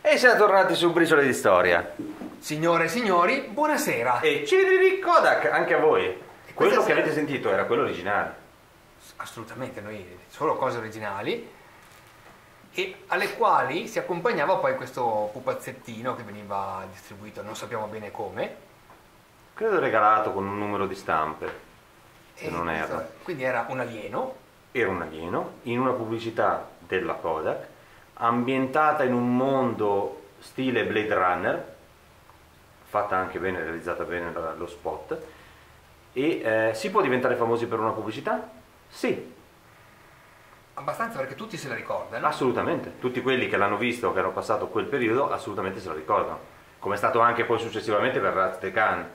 E siamo tornati su Briciole di Storia. Signore e signori, buonasera. E Ciri Kodak, anche a voi. Quello che sera... avete sentito era quello originale. Assolutamente, noi solo cose originali, e alle quali si accompagnava poi questo pupazzettino che veniva distribuito, non sappiamo bene come. Credo regalato con un numero di stampe, se non erro. Quindi era un alieno. Era un alieno in una pubblicità della Kodak, ambientata in un mondo stile Blade Runner, fatta anche bene, realizzata bene lo spot. E si può diventare famosi per una pubblicità? Sì. Abbastanza, perché tutti se la ricordano. Assolutamente, tutti quelli che l'hanno visto, che hanno passato quel periodo, assolutamente se la ricordano. Come è stato anche poi successivamente per Raz de Khan.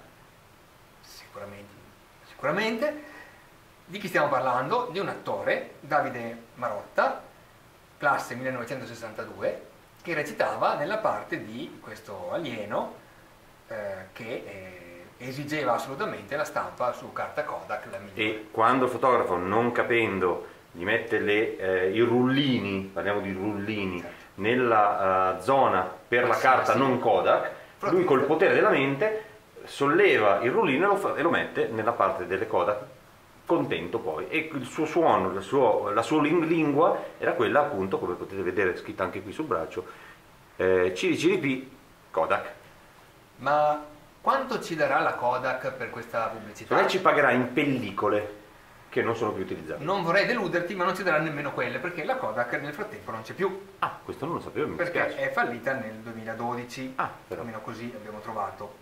Sicuramente. Di chi stiamo parlando? Di un attore, Davide Marotta, classe 1962, che recitava nella parte di questo alieno che esigeva assolutamente la stampa su carta Kodak. E quando il fotografo, non capendo, gli mette i rullini, parliamo di rullini, certo, nella zona per la carta non Kodak, lui col potere della mente solleva il rullino e lo mette nella parte delle Kodak, contento poi, e il suo suono, la sua lingua era quella, appunto, come potete vedere scritta anche qui sul braccio, Ciri Kodak. Ma quanto ci darà la Kodak per questa pubblicità? Lei ci pagherà in pellicole che non sono più utilizzate. Non vorrei deluderti, ma non ci daranno nemmeno quelle, perché la Kodak nel frattempo non c'è più. Ah, questo non lo sapevo, mi perché dispiace. È fallita nel 2012, però. almeno così abbiamo trovato.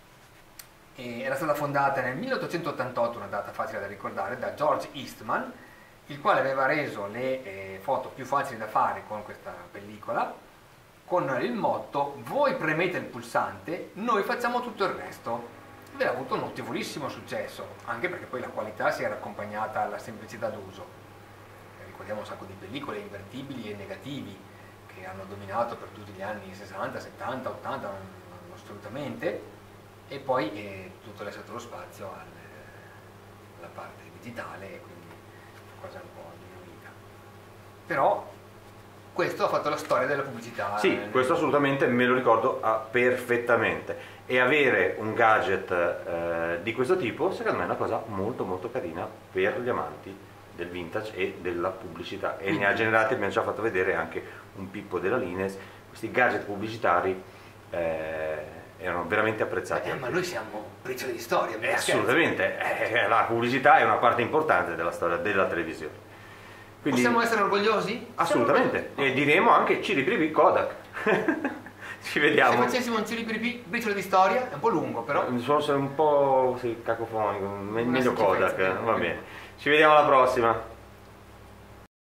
E era stata fondata nel 1888, una data facile da ricordare, da George Eastman, il quale aveva reso le foto più facili da fare con questa pellicola, con il motto: voi premete il pulsante, noi facciamo tutto il resto. Ed ha avuto un notevolissimo successo, anche perché poi la qualità si era accompagnata alla semplicità d'uso. Ricordiamo un sacco di pellicole invertibili e negativi che hanno dominato per tutti gli anni 60, 70, 80, assolutamente, e poi tutto lasciato lo spazio alla parte digitale, e quindi cosa un po' diminuita. Però questo ha fatto la storia della pubblicità. Sì, questo assolutamente me lo ricordo perfettamente. E avere un gadget di questo tipo, secondo me, è una cosa molto molto carina per gli amanti del vintage e della pubblicità. E ne ha generati, abbiamo già fatto vedere anche un pippo della Lines. Questi gadget pubblicitari erano veramente apprezzati. Ma noi siamo briciole di storia. Assolutamente, la pubblicità è una parte importante della storia della televisione. Quindi, possiamo essere orgogliosi? Assolutamente, e diremo anche Ciri Kodak. Ci vediamo. Se facessimo un Ciri briciole di storia, è un po' lungo però. Sono un po' cacofonico, meglio Kodak, va bene. Ci vediamo alla prossima.